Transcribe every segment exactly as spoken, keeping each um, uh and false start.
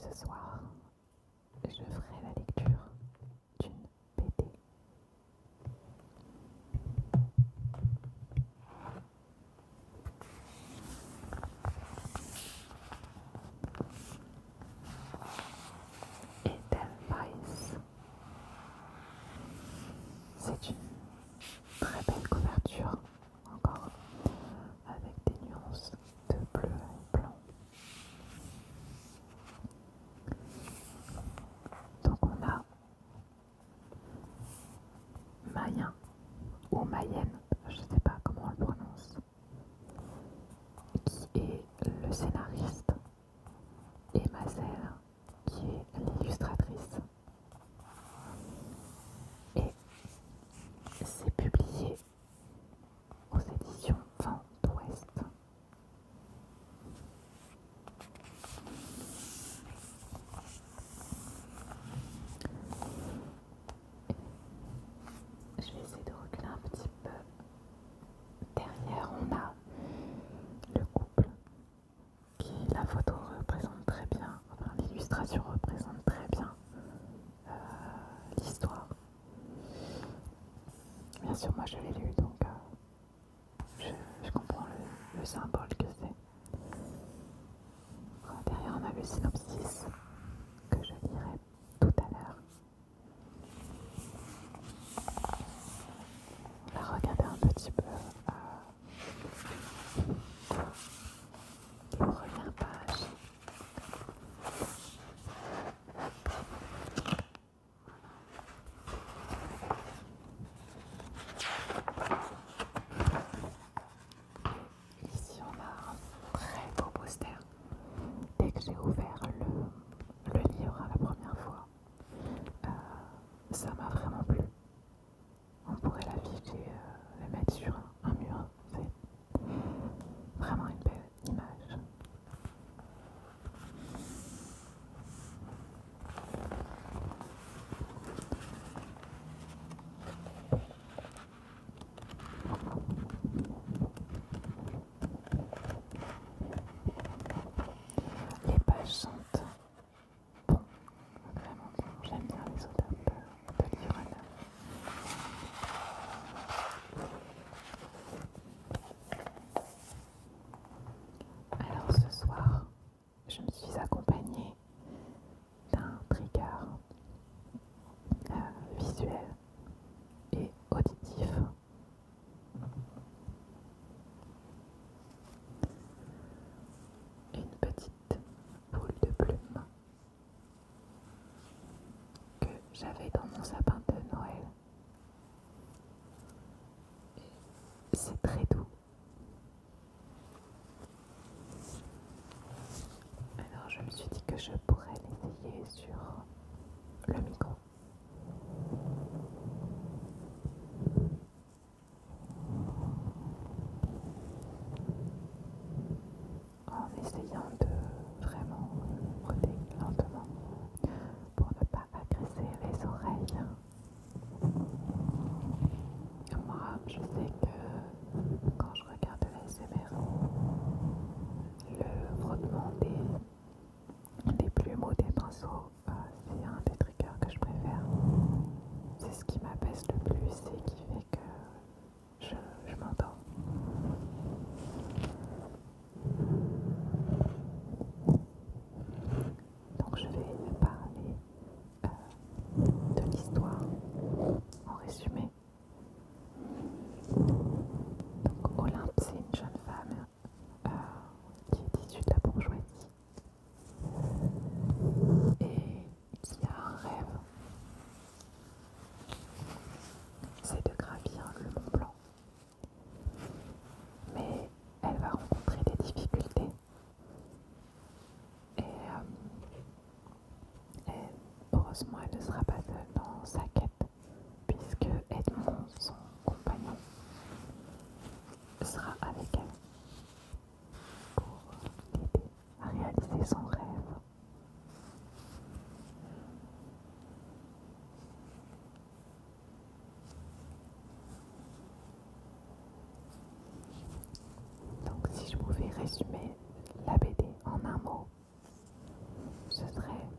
Ce soir, je ferai la lecture d'une B D. Edelweiss. C'est une très belle couverture, encore avec des nuances de bleu et blanc. Donc on a Mayen ou Mayenne, je ne sais pas comment on le prononce, qui est le scénariste, et Mazel qui est l'illustratrice. Et c'est publié aux éditions Vent d'Ouest. Je vais essayer de reculer un petit peu. Derrière, on a le couple qui, la photo représente très bien, enfin l'illustration représente très bien euh, l'histoire. Bien sûr, moi je l'ai lu, donc euh, je, je comprends le, le symbole que c'est. Derrière, on a le synopsis que je lirai tout à l'heure. On va regarder un petit peu euh, les premières pages. Ici, on a un très beau poster. Dès que j'ai ouvert le, le livre la première fois, euh, ça m'a vraiment plu. On pourrait l'afficher, euh, le mettre sur un mur. C'est vraiment une belle image. Les pages sentent bon, vraiment bon. J'aime bien les odeurs de, de livres neufs. Alors ce soir, je me suis accompagnée d'un trigger euh, visuel et auditif. Une petite boule de plumes que j'avais dans mon sapin de Noël. C'est très doux. Alors je me suis dit que je pourrais l'essayer sur le micro. En essayant de vraiment frotter lentement pour ne pas agresser les oreilles. Moi, je sais que quand je regarde l'A S M R, le frottement des, des plumes ou des pinceaux, euh, c'est un des triggers que je préfère. C'est ce qui m'apaise le plus et qui fait que je, je m'endors. Donc je vais parler euh, de l'histoire en résumé. Donc Olympe, c'est une jeune femme euh, qui est issue de la bourgeoisie et qui a un rêve, c'est de gravir le Mont Blanc. Mais elle va rencontrer des difficultés et, euh, et heureusement elle ne sera pas seule dans sa quête puisque Edmond, son compagnon, sera avec elle pour l'aider à réaliser son rêve. Donc si je pouvais résumer la B D en un mot, ce serait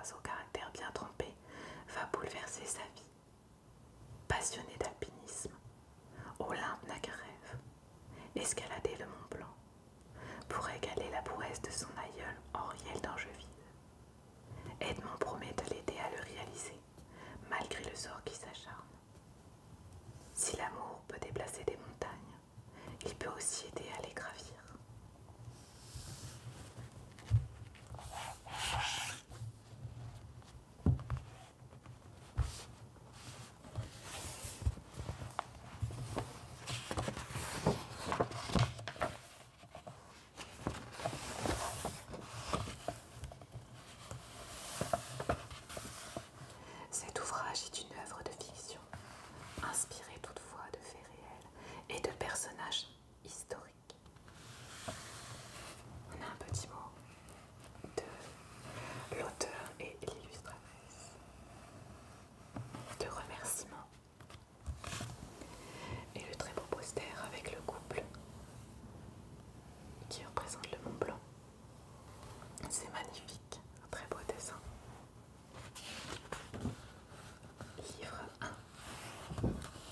au caractère bien trempé va bouleverser sa vie. Passionné d'alpinisme, Olympe n'a qu'un rêve, escalader le Mont Blanc, pour égaler la prouesse de son aïeul Henriel d'Angeville. Edmond promet de l'aider à le réaliser, malgré le sort qui s'acharne. Si l'amour peut déplacer des montagnes, il peut aussi aider à les gravir. Cet ouvrage est une œuvre de fiction, inspirée toutefois de faits réels et de personnages historiques. On a un petit mot de l'auteur et l'illustratrice, de remerciements, et le très beau poster avec le couple qui représente le Mont Blanc. C'est magnifique, un très beau dessin. Livre un.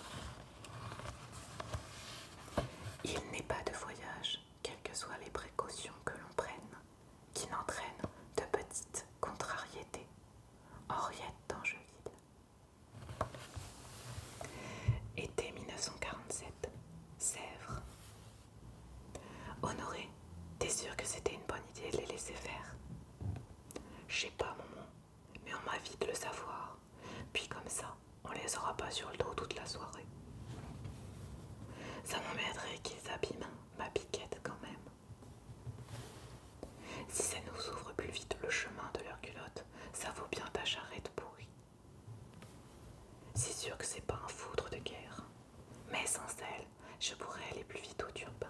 Il n'est pas de voyage, quelles que soient les précautions que l'on prenne, qui n'entraîne de petites contrariétés. Henriette d'Angeville. Été mille neuf cent quarante-sept, Sèvres. Honoré, t'es sûr que c'était une bonne idée de les laisser faire? Je sais pas, maman, mais on m'a vite le savoir. Puis comme ça, on les aura pas sur le dos toute la soirée. Ça m'emmènerait qu'ils abîment ma piquette quand même. Si ça nous ouvre plus vite le chemin de leur culotte, ça vaut bien ta charrette pourrie. C'est sûr que c'est pas un foudre de guerre, mais sans elle, je pourrais aller plus vite au turbin.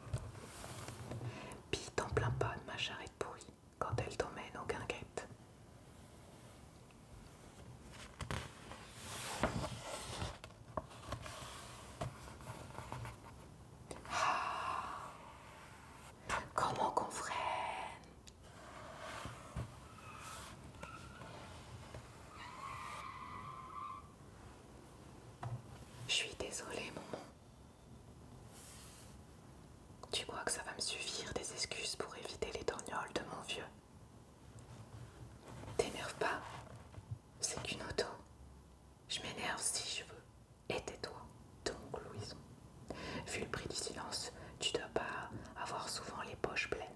Pis t'en plains pas de ma charrette pourrie quand elle t'emmène aux guinguettes. Ah, comment qu'on freine? Je suis désolée, maman. Tu crois que ça va me suffire des excuses pour éviter les torgnoles de mon vieux? T'énerve pas, c'est qu'une auto. Je m'énerve si je veux. Et tais-toi, donc Louison. Vu le prix du silence, tu dois pas avoir souvent les poches pleines.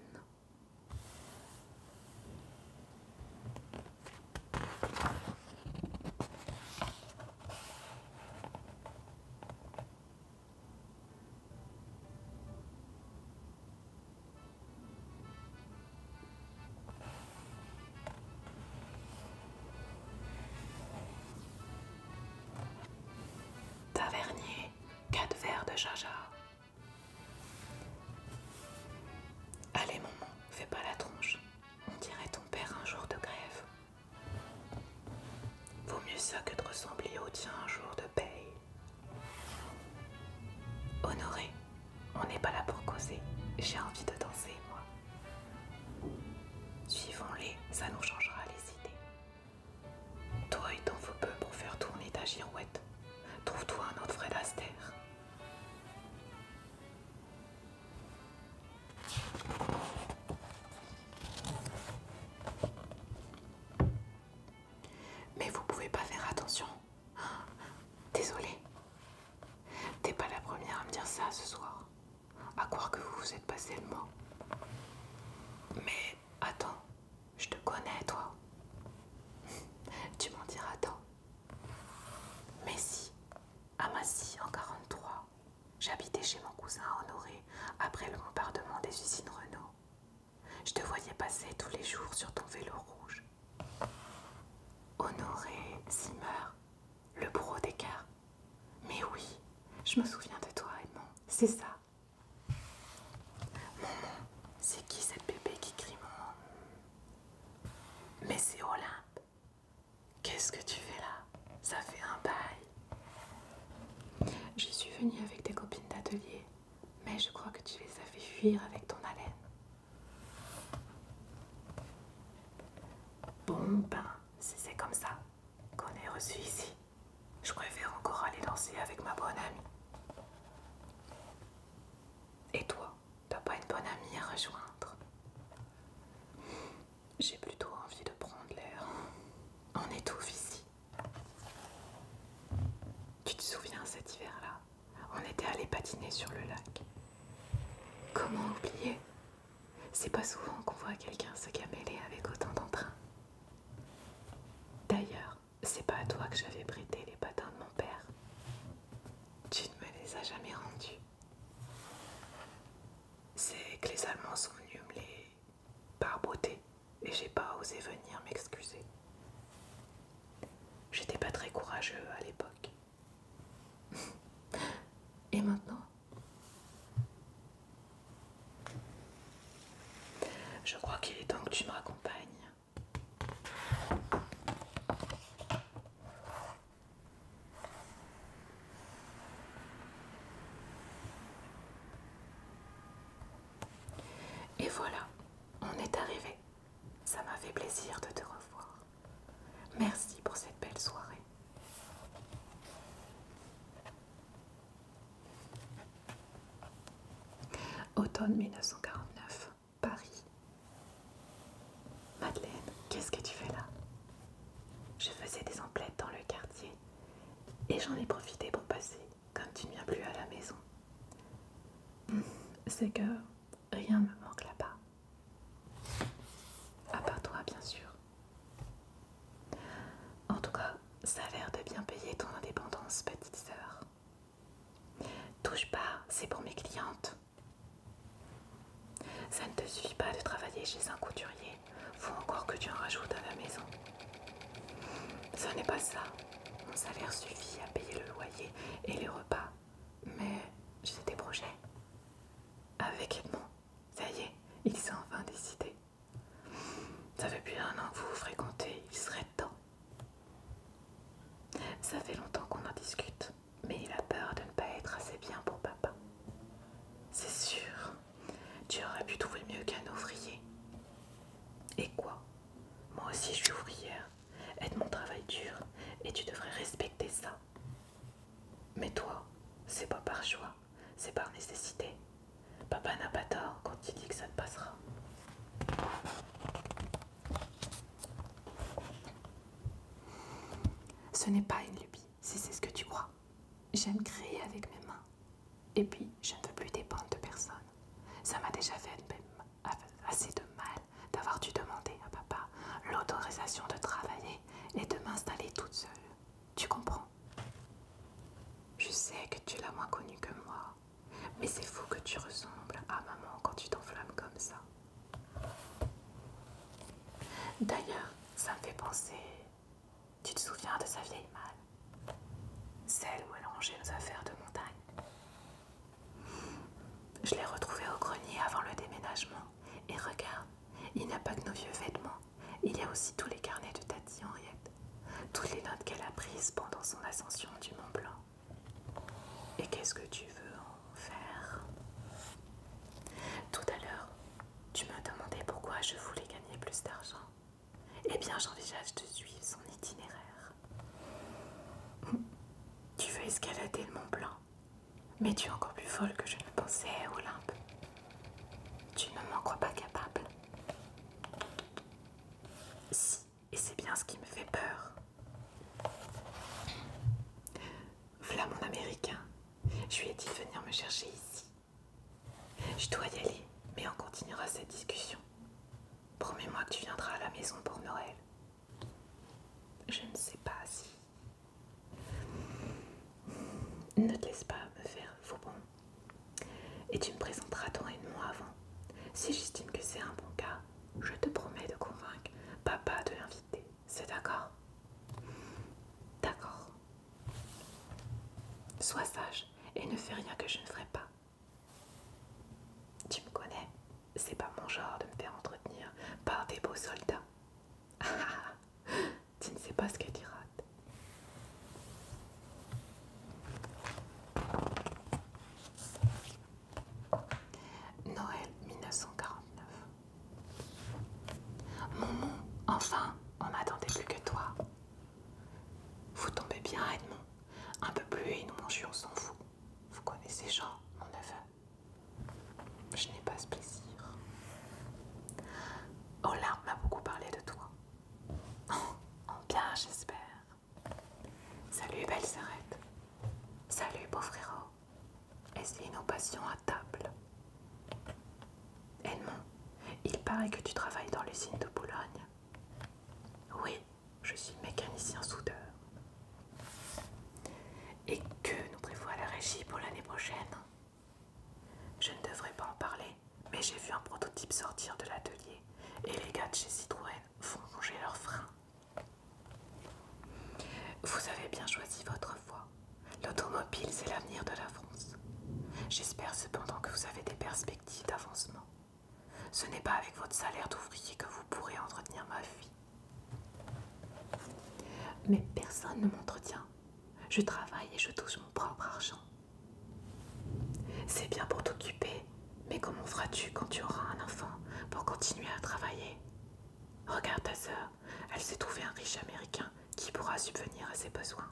Tavernier, quatre verres de jaja. Allez maman, fais pas la tronche. On dirait ton père un jour de grève. Vaut mieux ça que de ressembler au tien un jour de paye. Honoré, on n'est pas là pour causer. J'ai envie de danser, moi. Suivons-les, ça nous changera les idées. Toi, il t'en faut peu pour faire tourner ta girouette. Trouve-toi un autre Fred Astaire. Mais vous pouvez pas faire attention. Désolée. T'es pas la première à me dire ça ce soir. À croire que vous vous êtes passé le mot. Mais attends, je te connais, toi. Tu m'en diras tant. Mais si, à Massy en quarante-trois, j'habitais chez mon cousin Honoré après le bombardement des usines Renault. Je te voyais passer tous les jours sur ton vélo rouge. Honoré Zimmer, le bourreau d'écart. Mais oui, je me souviens de toi, Edmond, c'est ça. Maman, c'est qui cette bébé qui crie mon nom? Mais c'est Olympe. Qu'est-ce que tu fais là? Ça fait un bail. Je suis venue avec tes copines d'atelier, mais je crois que tu les as fait fuir avec ton haleine. Bon ben, divorcé avec ma bonne amie. Et toi, t'as pas une bonne amie à rejoindre? J'ai plutôt envie de prendre l'air. On étouffe ici. Tu te souviens cet hiver-là? On était allé patiner sur le lac. Comment oublier? C'est pas souvent qu'on voit quelqu'un se caméler avec autant d'entrain. D'ailleurs, c'est pas à toi que j'avais prêté les patins de mon père. Tu ne me les as jamais rendus. C'est que les Allemands sont venus me les barboter et j'ai pas osé venir m'excuser. J'étais pas très courageux à l'époque. Et maintenant? Je crois qu'il est temps que tu me raccompagnes. Et voilà, on est arrivé. Ça m'a fait plaisir de te revoir. Merci pour cette belle soirée. Automne mille neuf cent quarante-neuf, Paris. Madeleine, qu'est-ce que tu fais là? Je faisais des emplettes dans le quartier et j'en ai profité pour passer, comme tu ne viens plus à la maison. C'est que rien ne me manque là-bas. À part toi, bien sûr. En tout cas, ça a l'air de bien payer ton indépendance, petite sœur. Touche pas, c'est pour mes clientes. Ça ne te suffit pas de travailler chez un couturier. Faut encore que tu en rajoutes à la maison. Ce n'est pas ça. Mon salaire suffit à payer le loyer et les repas. Mais j'ai des projets. Avec Edmond, ça y est, il s'est enfin décidé. Ça fait plus d'un an que vous vous fréquentez, il serait temps. Ça fait longtemps qu'on en discute, mais il a peur de ne pas être assez bien pour papa. C'est sûr, tu aurais pu trouver mieux qu'un ouvrier. Et quoi? Moi aussi je suis ouvrière. Edmond travaille dur et tu devrais respecter ça. Mais toi, c'est pas par choix, c'est par nécessité. Papa n'a pas tort quand il dit que ça te passera. Ce n'est pas une lubie, si c'est ce que tu crois. J'aime créer avec mes mains. Et puis, je ne veux plus dépendre de personne. Ça m'a déjà fait assez de mal d'avoir dû demander à papa l'autorisation de travailler et de m'installer toute seule. Tu comprends? Je sais que tu l'as moins connue que moi, mais c'est fou que tu ressembles à maman quand tu t'enflammes comme ça. D'ailleurs, ça me fait penser... Tu te souviens de sa vieille malle? Celle où elle rangeait nos affaires de montagne. Je l'ai retrouvée au grenier avant le déménagement. Et regarde, il n'y a pas que nos vieux vêtements. Il y a aussi tous les carnets de Tati Henriette. Toutes les notes qu'elle a prises pendant son ascension du Mont Blanc. Et qu'est-ce que tu veux en faire? Tout à l'heure, tu m'as demandé pourquoi je voulais gagner plus d'argent. Eh bien, j'envisage de suivre son itinéraire. Tu veux escalader le Mont Blanc, mais tu es encore plus folle que je ne pensais, Olympe. Tu ne m'en crois pas capable. Si, et c'est bien ce qui me fait peur. Voilà mon américain. Je lui ai dit de venir me chercher ici. Je dois y aller, mais on continuera cette discussion. Promets-moi que tu viendras à la maison pour Noël. Je ne sais pas si... Ne te laisse pas me faire faux bon. Et tu me présenteras ton Edmond avant. Si j'estime que c'est un bon cas, je te promets de convaincre papa de l'inviter. C'est d'accord? D'accord. Sois sage et ne fais rien que je ne ferai pas. Tu me connais, c'est pas mon genre de me faire entretenir par des beaux soldats. Tu ne sais pas ce que tu rates. Noël mille neuf cent quarante-neuf. Maman, enfin, on n'attendait plus que toi. Vous tombez bien, Edmond. Un peu plus et nous mangions sans vous. Vous connaissez Jean, mon neveu. Je n'ai pas ce plaisir. Olympe m'a beaucoup parlé de toi. Oh, bien, j'espère. Salut, belle sœurette. Salut, beau frérot. Et si nous passions à table? Edmond, il paraît que tu travailles dans l'usine de Boulogne. Oui, je suis mécanicien soudeur. Et que nous prévoit la régie pour l'année prochaine? Je ne devrais pas en parler, mais j'ai vu un prototype sortir de l'atelier et les gars de chez Citroën font ronger leurs freins. Vous avez bien choisi votre voie. L'automobile, c'est l'avenir de la France. J'espère cependant que vous avez des perspectives d'avancement. Ce n'est pas avec votre salaire d'ouvrier que vous pourrez entretenir ma vie. Mais personne ne m'entretient. Je travaille et je touche mon propre argent. C'est bien pour t'occuper, mais comment feras-tu quand tu auras un enfant pour continuer à travailler? Regarde ta sœur, elle s'est trouvée un riche américain qui pourra subvenir à ses besoins.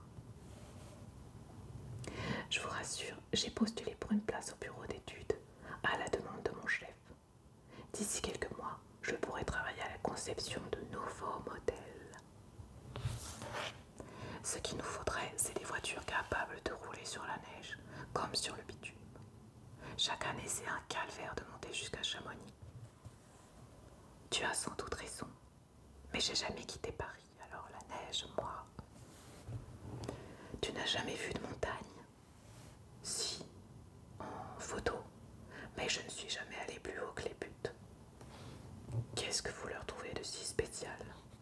Je vous rassure, j'ai postulé pour une place au bureau d'études, à la demande de mon chef. D'ici quelques mois, je pourrai travailler à la conception de nouveaux modèles. Ce qu'il nous faudrait, c'est des voitures capables de rouler sur la neige, comme sur le bitume. Chaque année, c'est un calvaire de monter jusqu'à Chamonix. Tu as sans doute raison, mais j'ai jamais quitté Paris, alors la neige, moi... Tu n'as jamais vu de montagne? Si, en photo, mais je ne suis jamais allée plus haut que les buttes. Qu'est-ce que vous leur trouvez de si spécial?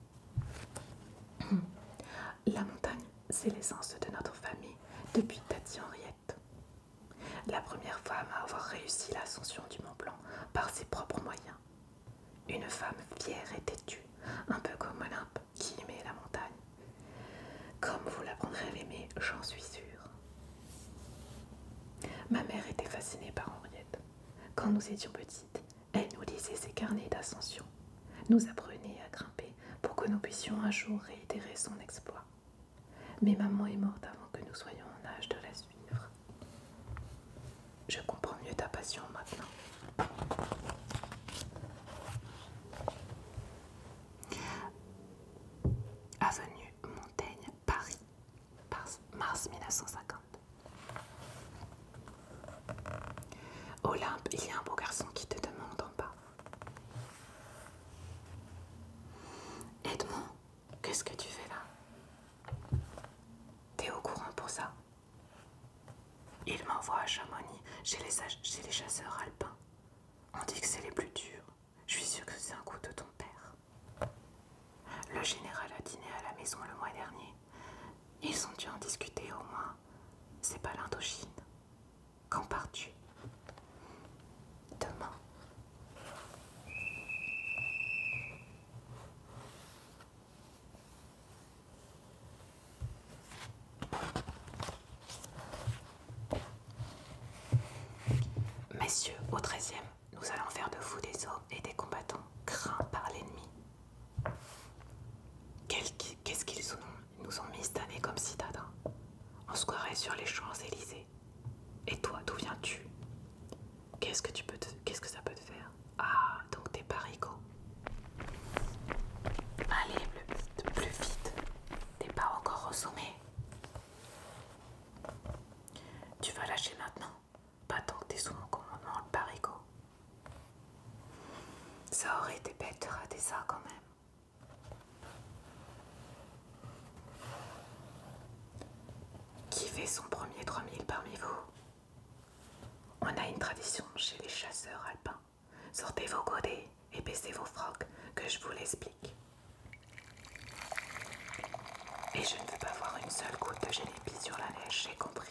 La montagne, c'est l'essence de notre famille depuis Tati Henriette. La première femme à avoir réussi l'ascension du Mont Blanc par ses propres moyens. Une femme fière et têtue, un peu comme Olympe qui aimait la montagne. Comme vous l'apprendrez à l'aimer, j'en suis sûre. Ma mère était fascinée par Henriette. Quand nous étions petites, elle nous lisait ses carnets d'ascension, nous apprenait à grimper pour que nous puissions un jour réitérer son exploit. Mais maman est morte avant que nous soyons en âge de la suivre. Je comprends mieux ta passion maintenant. Avenue Montaigne, Paris, mars mille neuf cent cinquante. Olympe, il y a un beau garçon qui te demande en bas. Edmond, qu'est-ce que tu fais là? T'es au courant pour ça? Il m'envoie à Chamonix, chez les, chez les chasseurs alpins. On dit que c'est les plus durs. Je suis sûre que c'est un coup de ton père. Le général a dîné à la maison le mois dernier. Ils ont dû en discuter au moins. C'est pas l'Indochine. Quand pars-tu? Demain. Messieurs, au treizième, nous allons faire de vous des hommes et des combattants craints par l'ennemi. Qu'est-ce qu'ils nous ont mis cette année comme citadins? On se croirait sur les Champs-Élysées. Et toi, d'où viens-tu? Qu'est-ce que tu peux te... Qu'est-ce que ça peut te faire? Ah, donc t'es parigot. Allez, plus, plus vite. T'es pas encore au sommet. Tu vas lâcher maintenant? Pas tant que t'es sous mon commandement, le parigot. Ça aurait été bête de rater ça quand même. Qui fait son premier trois mille parmi vous? On a une tradition chez les chasseurs alpins. Sortez vos godets et baissez vos frocs, que je vous l'explique. Et je ne veux pas voir une seule goutte de génépi sur la neige, j'ai compris.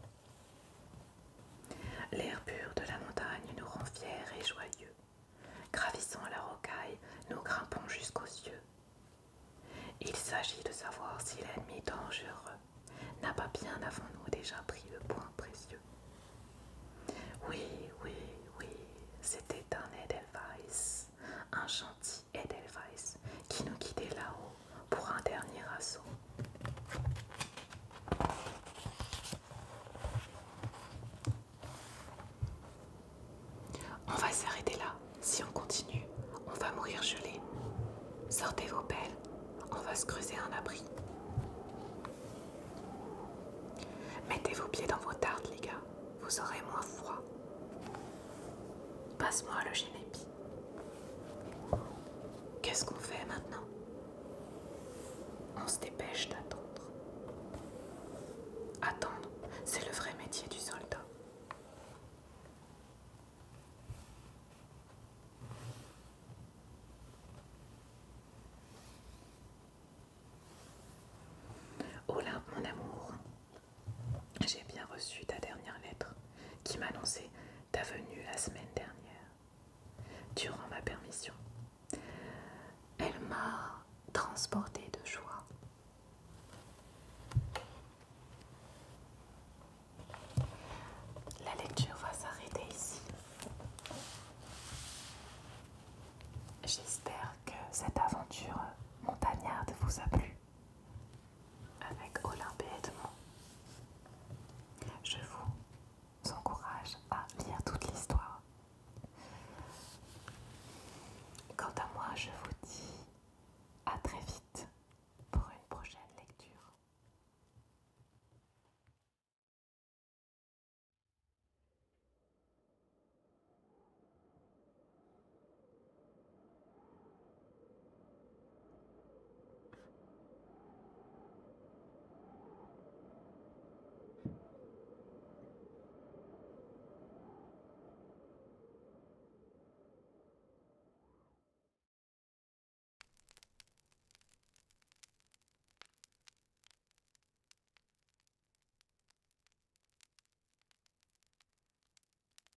L'air pur de la montagne nous rend fiers et joyeux. Gravissant la rocaille, nous grimpons jusqu'aux cieux. Il s'agit de savoir si l'ennemi dangereux n'a pas bien avant nous déjà pris le point précieux. Oui, oui, oui, c'était un Edelweiss, un gentil Edelweiss qui nous guidait là-haut pour un dernier assaut. vos pieds dans vos tartes, les gars. Vous aurez moins froid. Passe-moi le génépi. Qu'est-ce qu'on fait maintenant? On se dépêche d'attendre. Attendre, c'est le vrai métier du soldat. Oh là, mon amour, j'ai bien reçu ta dernière lettre qui m'annonçait ta venue la semaine dernière. Durant ma permission, elle m'a transportée